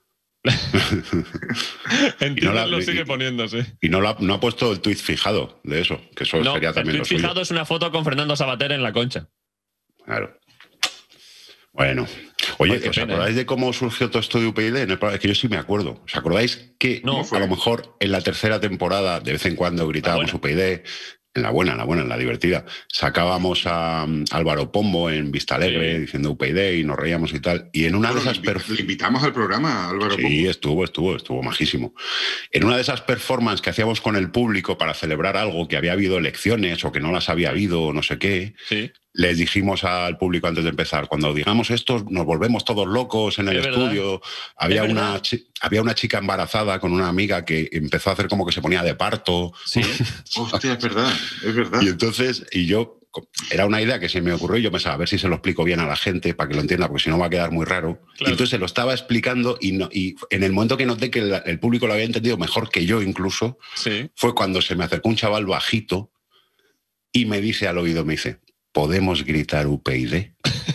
En Y no Twitter la- lo y- sigue poniendo, sí. Y no, lo ha, no ha puesto el tuit fijado de eso, que eso No, sería el también tweet lo suyo. fijado es una foto con Fernando Sabater en la Concha. Claro. Bueno. Oye, Ay, qué ¿os pena, acordáis de cómo surgió todo esto de U P yD? En el programa? Es que yo sí me acuerdo. ¿Os acordáis que No. a lo mejor en la tercera temporada, de vez en cuando gritábamos buena. U P yD, en la buena, en la buena, en la divertida, sacábamos a um, Álvaro Pombo en Vista Alegre Sí. diciendo U P yD y nos reíamos y tal? Y en una Bueno, de esas... le, invi- le invitamos al programa, Álvaro Sí, Pombo. estuvo, estuvo, estuvo majísimo. En una de esas performances que hacíamos con el público para celebrar algo, que había habido elecciones o que no las había habido o no sé qué, Sí. les dijimos al público antes de empezar, cuando digamos esto nos volvemos todos locos en el Es verdad. estudio. Había Es una, verdad. chi- había una chica embarazada con una amiga que empezó a hacer como que se ponía de parto. Sí. Hostia, es verdad, es verdad. Y entonces, y yo, era una idea que se me ocurrió y yo pensaba, a ver si se lo explico bien a la gente para que lo entienda, porque si no va a quedar muy raro. Claro. Y entonces se lo estaba explicando y, no, y en el momento que noté que el, el público lo había entendido mejor que yo incluso, Sí. fue cuando se me acercó un chaval bajito y me dice al oído, me dice, ¿podemos gritar U P yD?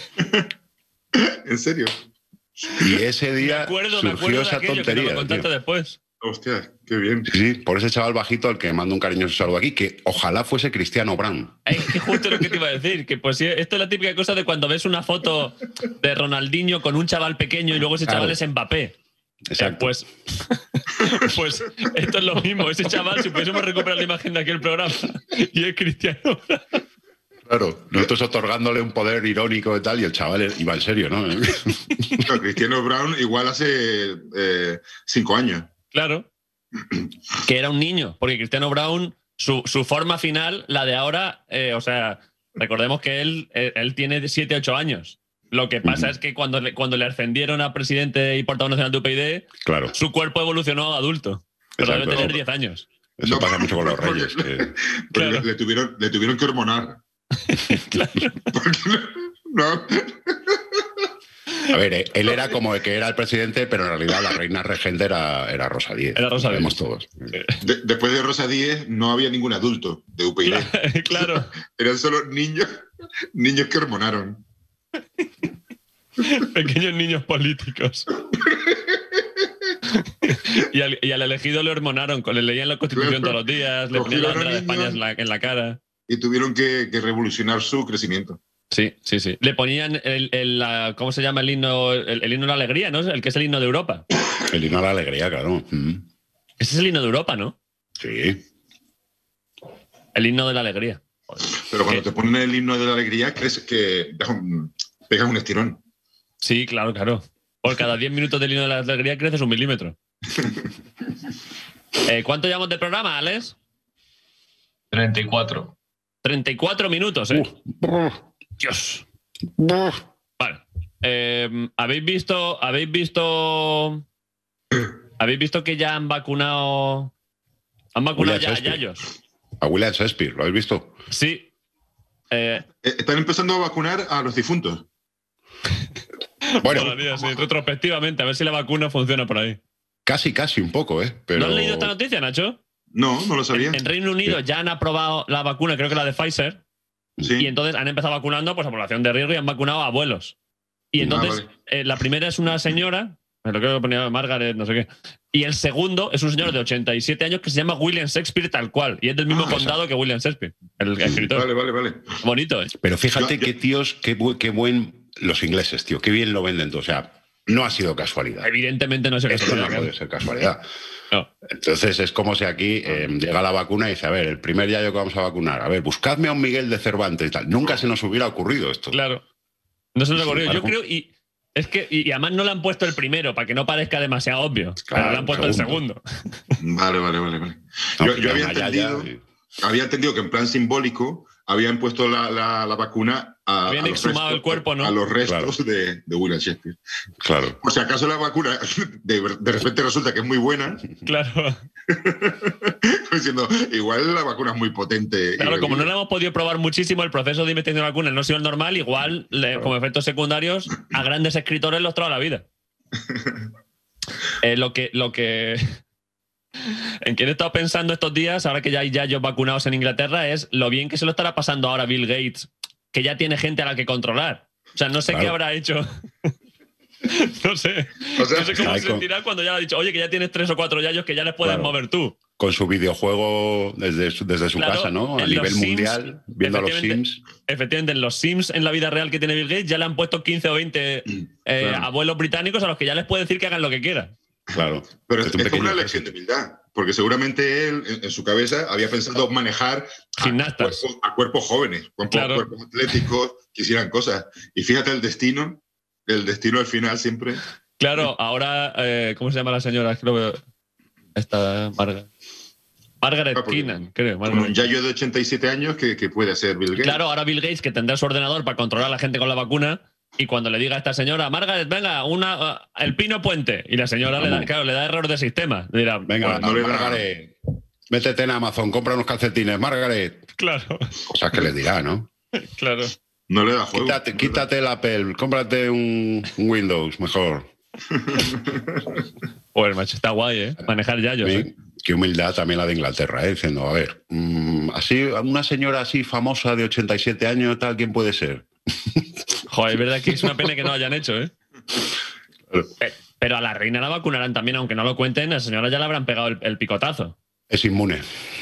¿En serio? Y ese Me día acuerdo, me surgió acuerdo de esa aquello que nos tontería. lo contaste tío. después. Hostia, qué bien. Sí, sí, por ese chaval bajito al que mando un cariñoso saludo aquí, que ojalá fuese Cristiano Brown. Es que justo lo que te iba a decir, que pues sí, esto es la típica cosa de cuando ves una foto de Ronaldinho con un chaval pequeño y luego ese Claro. chaval es Mbappé. Exacto. Eh, pues, pues esto es lo mismo. Ese chaval, si pudiésemos recuperar la imagen de aquel programa, y es Cristiano. Claro, nosotros otorgándole un poder irónico y tal, y el chaval iba en serio, ¿no? No, Cristiano Brown igual hace eh, cinco años. Claro. Que era un niño, porque Cristiano Brown, su, su forma final, la de ahora, eh, o sea, recordemos que él, eh, él tiene siete ocho años. Lo que pasa Ujú. es que cuando le, cuando le ascendieron a presidente y portavoz nacional de U P yD, Claro, su cuerpo evolucionó a adulto. Pero Exacto. debe tener diez años. eso No, pasa mucho con los porque- reyes. que- Porque Claro. le, le tuvieron, le tuvieron que hormonar. Claro. Porque no, no. A ver, eh, él era como que era el presidente, pero en realidad la reina regente era, era Rosa Díez. Era Rosa Lo sabemos Díez. todos. De- después de Rosa Díez no había ningún adulto de U P yD. Claro. Eran solo niños, niños que hormonaron. Pequeños niños políticos. Y al, y al elegido le hormonaron, le leían la Constitución Claro. todos los días, le ponían la Cogieron a bandera de niños. España en la, en la cara. Y tuvieron que, que revolucionar su crecimiento. Sí, sí, sí. Le ponían el, el- la- ¿cómo se llama el himno? El, el himno de la alegría, ¿no? El que es el himno de Europa. El himno a la alegría, claro. Mm. Ese es el himno de Europa, ¿no? Sí. El himno de la alegría. Pero cuando ¿Qué? te ponen el himno de la alegría, crees que das un- pegas un estirón. Sí, claro, claro. Por cada diez minutos del himno de la alegría creces un milímetro. Eh, ¿Cuánto llevamos de programa, Alex? treinta y cuatro. treinta y cuatro minutos, ¿eh? Brr, Dios. brr. Vale. Eh, ¿Habéis visto. ¿Habéis visto. ¿Habéis visto que ya han vacunado. Han vacunado William ya a Shakespeare. Yayos? A William Shakespeare, ¿lo habéis visto? Sí. Eh, Eh, Están empezando a vacunar a los difuntos. Bueno, Buenos días, sí, retrospectivamente, a ver si la vacuna funciona por ahí. casi, casi un poco, ¿eh? Pero... ¿No has leído esta noticia, Nacho? No, no lo sabía. En Reino Unido Sí. ya han aprobado la vacuna, creo que la de Pfizer, Sí. y entonces han empezado vacunando pues, a población de riesgo y han vacunado a abuelos. Y entonces, Ah, vale. eh, la primera es una señora, me lo creo que ponía Margaret, no sé qué, y el segundo es un señor de ochenta y siete años que se llama William Shakespeare tal cual, y es del mismo Ah, condado que William Shakespeare, el escritor. Vale, vale, vale. Bonito, ¿eh? Pero fíjate Yo- yo- qué tíos, qué, bu- qué buen... Los ingleses, tío, qué bien lo venden todo. O sea, no ha sido casualidad. Evidentemente no sé qué Esto no puede ser casualidad. No. Entonces es como si aquí eh, llega la vacuna y dice, a ver, el primer yayo que vamos a vacunar, a ver, buscadme a un Miguel de Cervantes y tal. Nunca se nos hubiera ocurrido esto. Claro. No se nos ha ocurrido. Vale, Yo creo, y Es que, y, y además no le han puesto el primero para que no parezca demasiado obvio. Claro, le han puesto el segundo. Vale, vale, vale. vale. No, yo yo había, ya, entendido, ya, ya. había entendido que en plan simbólico habían puesto la, la, la vacuna a, Habían a los exhumado restos, el cuerpo, ¿no? a los restos Claro. de, de William Shakespeare. Claro. Por si acaso la vacuna de, de repente resulta que es muy buena, Claro. diciendo, igual la vacuna es muy potente. Claro, y como no la hemos podido probar muchísimo, el proceso de investigación de vacunas no ha sido el normal, igual, le, Claro. como efectos secundarios, a grandes escritores los trae a la vida. Eh, lo que. Lo que en quien he estado pensando estos días, ahora que ya hay yayos vacunados en Inglaterra, es lo bien que se lo estará pasando ahora Bill Gates, que ya tiene gente a la que controlar. O sea, no sé Claro. qué habrá hecho. No sé. O sea, no sé cómo hay se con- sentirá cuando ya le ha dicho, oye, que ya tienes tres o cuatro yayos que ya les puedes Claro. mover tú. Con su videojuego desde, su- desde su Claro, casa, ¿no? A en nivel los Sims, mundial, viendo a los efectivamente. Sims. Efectivamente, en los Sims, en la vida real que tiene Bill Gates, ya le han puesto quince o veinte eh, Claro. abuelos británicos a los que ya les puede decir que hagan lo que quieran. Claro. Pero es, Es un es como pequeño una lección de humildad, porque seguramente él, en, en su cabeza, había pensado manejar a Gimnastas. cuerpos, a cuerpos jóvenes, cuerpos, Claro. cuerpos atléticos, que hicieran cosas. Y fíjate el destino, el destino al final siempre. Claro, ahora, eh, ¿cómo se llama la señora? Creo que esta Margaret. Margaret Ah, porque- Keenan, creo. Con Margaret. un yayo de ochenta y siete años que, que puede ser Bill Gates. Claro, ahora Bill Gates, que tendrá su ordenador para controlar a la gente con la vacuna, y cuando le diga a esta señora, Margaret, venga, una, uh, el pino puente, y la señora le da, Vamos. claro, le da error de sistema. Le dirá, Venga, Bueno, no le da- Margaret, métete en Amazon, compra unos calcetines, Margaret. claro, Cosas que les dirá, ¿no? claro. No le da juego. Quítate, quítate el Apple, cómprate un, un Windows mejor. Pues, macho, está guay, ¿eh? Manejar yayos, ¿eh? Bien, qué humildad también la de Inglaterra, ¿eh? Diciendo, a ver, mm, así, una señora así famosa de ochenta y siete años, tal, ¿quién puede ser? Joder, es verdad que es una pena que no lo hayan hecho, ¿eh? Pe- Pero a la reina la vacunarán también, aunque no lo cuenten, a la señora ya le habrán pegado el, el picotazo. Es inmune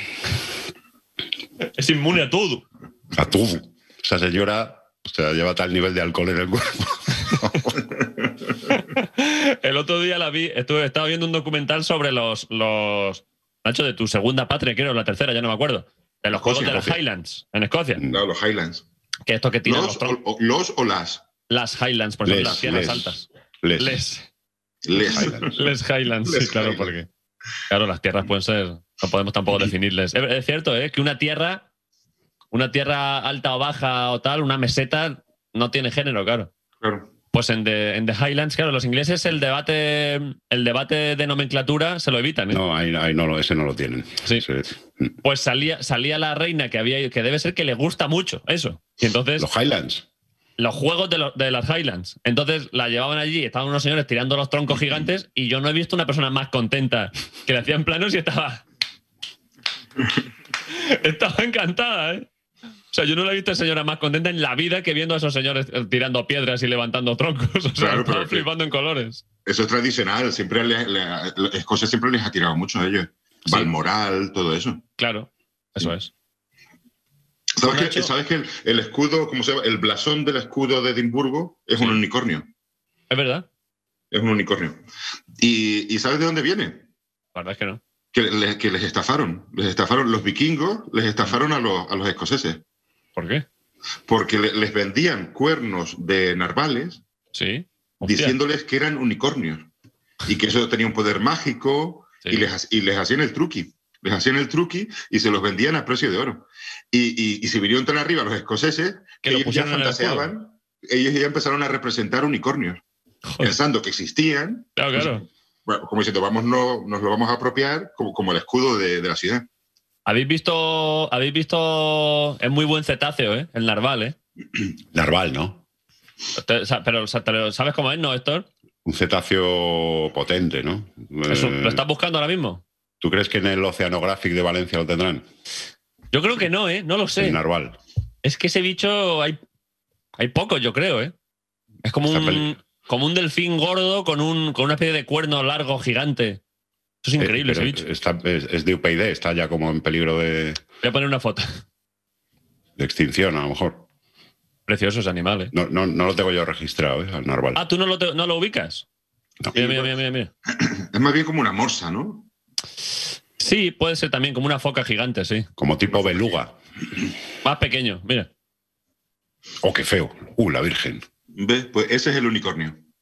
Es inmune a todo. a todo. Esa señora, o sea, lleva tal nivel de alcohol en el cuerpo. El otro día la vi, estuve, estaba viendo un documental sobre los, los. Nacho, de tu segunda patria, creo, la tercera, ya no me acuerdo. De los Escocia, juegos de las Escocia. Highlands, en Escocia. Claro, los Highlands. Que esto que tiran los, Los tron- o, o- los o las. las Highlands, por ejemplo, Les, las tierras les. altas. Les. Les. Les. Highlands. Les Highlands, Les sí, claro, Highlands. porque. Claro, las tierras pueden ser. No podemos tampoco definirles. Es, es cierto, ¿eh? Que una tierra. Una tierra alta o baja o tal, una meseta, no tiene género, claro. Claro. Pues en The, en The Highlands, claro, los ingleses el debate, el debate de nomenclatura se lo evitan, ¿eh? No, ahí, ahí no lo, ese no lo tienen. Sí. Ese- Pues salía, salía la reina que había, que debe ser que le gusta mucho eso. Y entonces, Los Highlands. los juegos de, los- de las Highlands. Entonces la llevaban allí, estaban unos señores tirando los troncos gigantes y yo no he visto una persona más contenta que le hacían planos y estaba. Estaba encantada, ¿eh? O sea, yo no la he visto a señora más contenta en la vida que viendo a esos señores eh, tirando piedras y levantando troncos. O sea, Claro, pero estaba es que- flipando en colores. Eso es tradicional. Siempre le, le- Escocia siempre les ha tirado mucho a ellos. Sí. Balmoral, todo eso. Claro, eso Sí. es. ¿Sabes Nacho. que, ¿sabes que el, el escudo, cómo se llama? El blasón del escudo de Edimburgo es un Sí. unicornio. Es verdad. Es un unicornio. ¿Y, y sabes de dónde viene? La verdad es que no. Que, le- que les estafaron. Les estafaron los vikingos, les estafaron a los, a los escoceses. ¿Por qué? Porque le- les vendían cuernos de narvales Sí. Hostia. diciéndoles que eran unicornios y que eso tenía un poder mágico Sí. y, les, ha- y les hacían el truqui. Les hacían el truqui y se los vendían a precio de oro. Y, y, y se vinieron tan arriba los escoceses Que que lo ellos ya pusieron en el escudo. fantaseaban, ellos ya empezaron a representar unicornios, Joder. pensando que existían. Claro, claro. Bueno, como diciendo, vamos, no, nos lo vamos a apropiar como, como el escudo de, de la ciudad. ¿Habéis visto, habéis visto, es muy buen cetáceo, ¿eh? El narval, ¿eh? Narval, ¿no? Te- sa- pero, sa- te lo- ¿sabes cómo es, no, Héctor? Un cetáceo potente, ¿no? Eso, Eh, ¿Lo estás buscando ahora mismo? ¿Tú crees que en el Oceanographic de Valencia lo tendrán? Yo creo que no, ¿eh? No lo sé. El narval. Es que ese bicho hay, hay pocos, yo creo, ¿eh? Es como Está un, peli- como un delfín gordo con, un, con una especie de cuerno largo gigante. Eso es increíble, Eh, ese pero bicho. está- es, es de U P y D, está ya como en peligro de, Voy a poner una foto. de extinción, a lo mejor. Precioso ese animal, ¿eh? No, no, no lo tengo yo registrado, ¿eh? Al narval. Ah, ¿tú no lo, te- no lo ubicas? No. Mira, mira, mira, mira, mira. Es más bien como una morsa, ¿no? Sí, puede ser también como una foca gigante, sí. Como tipo beluga. Más pequeño, mira. Oh, qué feo. Uh, la Virgen. ¿Ves? Pues ese es el unicornio.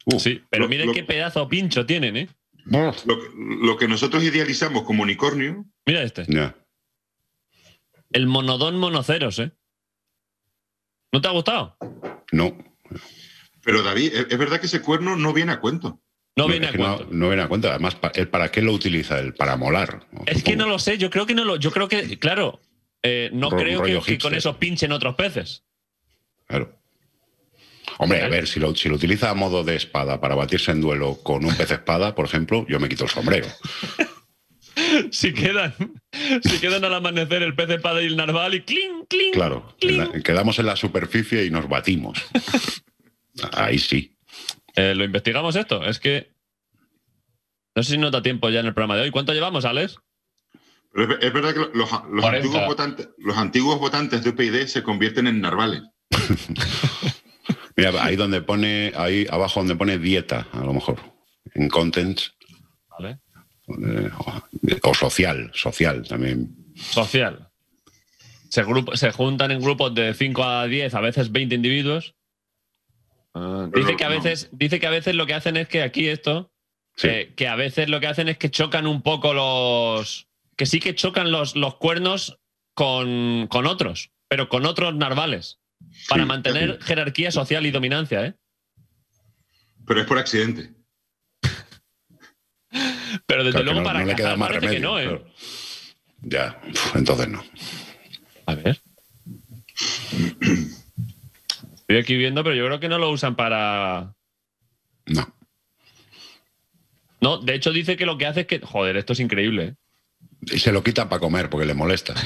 Uh, sí, pero miren qué pedazo pincho tienen, ¿eh? Lo, lo que nosotros idealizamos como unicornio. Mira este. Yeah. El monodón monoceros, ¿eh? ¿No te ha gustado? No. Pero David, es verdad que ese cuerno no viene a cuento. No, no viene a cuento. No, no viene a cuento. Además, ¿él para qué lo utiliza? ¿El para molar? Es que no lo sé. Yo creo que no lo. Yo creo que, claro, eh, no Ro creo que, que con hipster. eso pinchen otros peces. Claro. Hombre, a ver, si lo, si lo utiliza a modo de espada para batirse en duelo con un pez espada, por ejemplo, yo me quito el sombrero. si quedan si quedan al amanecer el pez espada y el narval y clink, clink. Claro, clink. en la, quedamos en la superficie y nos batimos. Ahí sí. Eh, ¿Lo investigamos esto? Es que no sé si nos da tiempo ya en el programa de hoy. ¿Cuánto llevamos, Alex? Pero es, es verdad que los, los, antiguos votantes, los antiguos votantes de U P y se convierten en narvales. Mira, ahí donde pone, ahí abajo donde pone dieta, a lo mejor. En contents. Vale. O social, social también. Social. Se, grupo, se juntan en grupos de cinco a diez, a veces veinte individuos. Uh, dice, que a veces, no. dice que a veces lo que hacen es que aquí esto, sí. eh, que a veces lo que hacen es que chocan un poco los... Que sí que chocan los, los cuernos con, con otros, pero con otros narvales. Para sí, mantener sí. jerarquía social y dominancia, ¿eh? Pero es por accidente. Pero desde claro luego no, para no le queda más remedio, que no, ¿eh? Claro. Ya, Uf, entonces no. A ver. Estoy aquí viendo, pero yo creo que no lo usan para... No. No, de hecho dice que lo que hace es que... Joder, esto es increíble, ¿eh? Y se lo quitan para comer porque le molesta.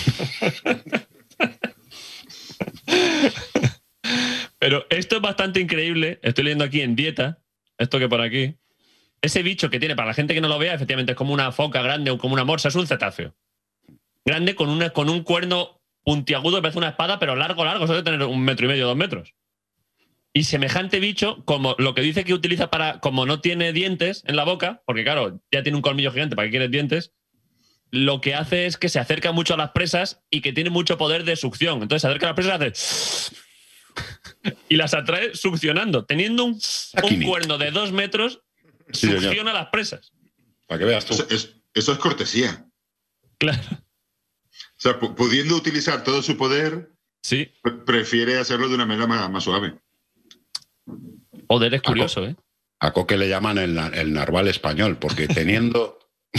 Pero esto es bastante increíble. Estoy leyendo aquí en dieta, esto que por aquí. Ese bicho que tiene, para la gente que no lo vea, efectivamente es como una foca grande o como una morsa, es un cetáceo. Grande con, una, con un cuerno puntiagudo, parece una espada, pero largo, largo, suele tener un metro y medio, dos metros. Y semejante bicho, como lo que dice que utiliza para, como no tiene dientes en la boca, porque claro, ya tiene un colmillo gigante, ¿para qué quieres dientes? Lo que hace es que se acerca mucho a las presas y que tiene mucho poder de succión. Entonces se acerca a las presas y hace... y las atrae succionando. Teniendo un, un cuerno de dos metros, sí, succiona las presas. Para que veas tú. Eso es, eso es cortesía. Claro. O sea, pudiendo utilizar todo su poder, sí. prefiere hacerlo de una manera más, más suave. Joder, es curioso, ¿eh? A Coque le llaman el, el narval español, porque teniendo...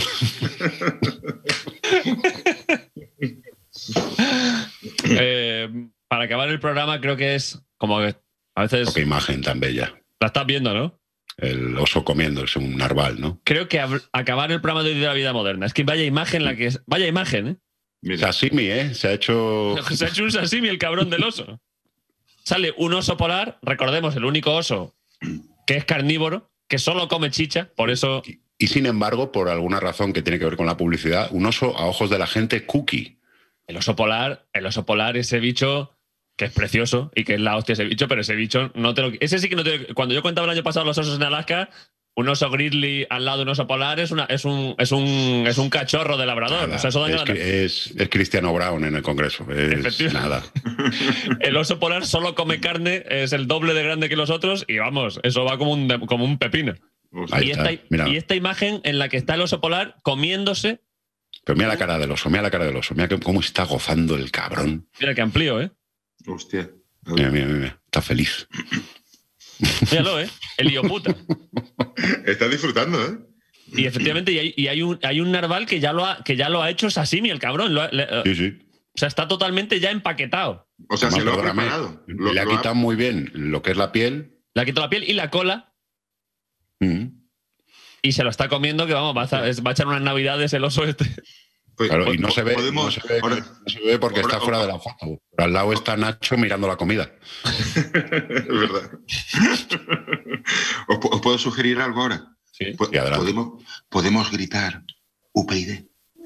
eh, para acabar el programa creo que es como que a veces... Qué imagen tan bella. La estás viendo, ¿no? El oso comiendo, es un narval, ¿no? Creo que acabar el programa de hoy de la vida moderna. Es que vaya imagen la que es... Vaya imagen, ¿eh? Mira. Sashimi, ¿eh? Se ha hecho... Se ha hecho un sashimi el cabrón del oso. Sale un oso polar, recordemos, el único oso que es carnívoro, que solo come chicha, por eso... Y, y sin embargo, por alguna razón que tiene que ver con la publicidad, un oso a ojos de la gente cookie. El oso polar, el oso polar, ese bicho que es precioso y que es la hostia ese bicho, pero ese bicho no te lo... Ese sí que no te lo... Cuando yo contaba el año pasado los osos en Alaska, un oso grizzly al lado de un oso polar es, una, es, un, es, un, es un cachorro de labrador. Nada, o sea, eso da es, es, es Cristiano Brown en el Congreso. Es nada. El oso polar solo come carne, es el doble de grande que los otros y vamos, eso va como un, como un pepino. Ahí y, está, esta, y esta imagen en la que está el oso polar comiéndose... Pero mira la cara del oso, mira la cara del oso. Mira cómo está gozando el cabrón. Mira que amplío, ¿eh? Hostia. Mira, mira, mira. Está feliz. Míralo, ¿eh? El hijoputa. Está disfrutando, ¿eh? Y efectivamente, y hay, y hay, un, hay un narval que ya lo ha, que ya lo ha hecho sashimi, el cabrón. Lo ha, le, sí, sí. O sea, está totalmente ya empaquetado. O sea, se lo ha preparado. Lo, le ha quitado ha... muy bien lo que es la piel. Le ha quitado la piel y la cola. Mm. Y se lo está comiendo, que vamos, va a, va a echar unas navidades el oso este. Pues, claro, y no se ve, podemos, no se ve, ahora, no se ve porque ahora, está fuera ahora. de la foto. Pero al lado está Nacho mirando la comida. Es verdad. ¿Os, ¿Os puedo sugerir algo ahora? Sí. Podemos, podemos gritar U P y D.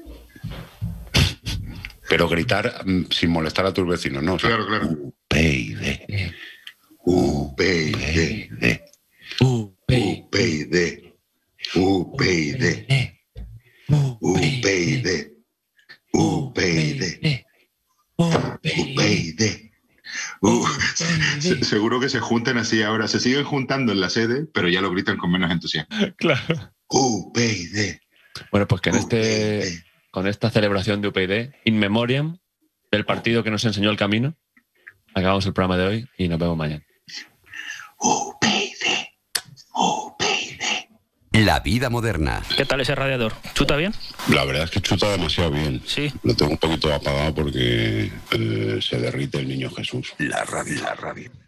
Pero gritar mm, sin molestar a tus vecinos, ¿no? O sea, claro, claro. U P y D. U P y D. U P y D. U P y D. U P y D. U P y D. U P y D. Se, seguro que se juntan así ahora. Se siguen juntando en la sede, pero ya lo gritan con menos entusiasmo. Claro. U P y D. Bueno, pues que en este, con esta celebración de U P y D, in memoriam del partido que nos enseñó el camino, acabamos el programa de hoy y nos vemos mañana. U P y D. U P y D. La vida moderna. ¿Qué tal ese radiador? ¿Chuta bien? La verdad es que chuta demasiado bien. Sí. Lo tengo un poquito apagado porque eh, se derrite el niño Jesús. La radio, la radio.